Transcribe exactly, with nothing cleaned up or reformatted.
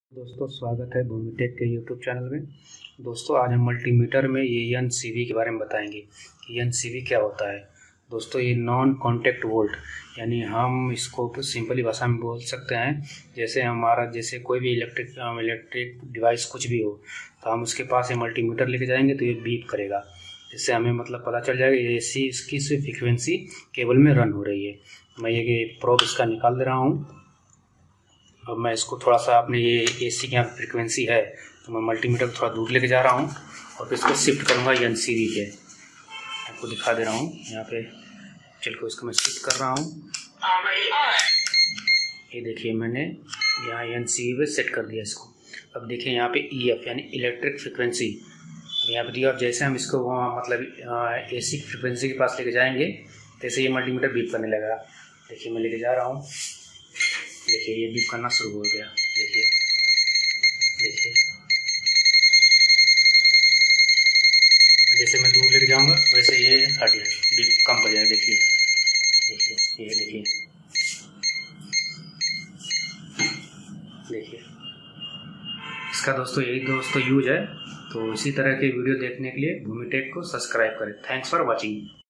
दोस्तों स्वागत है भूमिटेक के यूट्यूब चैनल में। दोस्तों आज हम मल्टीमीटर में ये एन सी वी के बारे में बताएंगे कि एन सी वी क्या होता है। दोस्तों ये नॉन कॉन्टैक्ट वोल्ट, यानी हम इसको सिंपली भाषा में बोल सकते हैं जैसे हमारा जैसे कोई भी इलेक्ट्रिक इलेक्ट्रिक डिवाइस कुछ भी हो तो हम उसके पास ये मल्टीमीटर लेके जाएंगे तो ये बीप करेगा, जिससे हमें मतलब पता चल जाएगा ये सी इसकी फ्रिक्वेंसी केबल में रन हो रही है। मैं ये प्रोब इसका निकाल दे रहा हूँ। अब मैं इसको थोड़ा सा अपने ये एसी की यहाँ फ्रिक्वेंसी है तो मैं मल्टीमीटर को थोड़ा दूर लेके जा रहा हूँ और फिर इसको शिफ्ट करूँगा एन सी वी पे। आपको दिखा दे रहा हूँ यहाँ पे चल के इसको मैं शिफ्ट कर रहा हूँ। ये देखिए मैंने यहाँ एन सी वी पे सेट कर दिया इसको। अब देखिए यहाँ पे ई एफ यानी इलेक्ट्रिक फ्रिक्वेंसी यहाँ पे दिया। अब जैसे हम इसको मतलब एसी की फ्रिक्वेंसी के पास लेके जाएंगे जैसे ये मल्टीमीटर बीप करने लगेगा। देखिए मैं लेके जा रहा हूँ, देखिए ये बीप करना शुरू हो गया। देखिए देखिए जैसे मैं दूर लेके जाऊंगा वैसे ये हट जाएगा, बीप कम कर जाएगा। देखिए देखिए ये देखिए देखिए इसका दोस्तों यही दोस्तों यूज है। तो इसी तरह के वीडियो देखने के लिए भूमिटेक को सब्सक्राइब करें। Thanks for watching.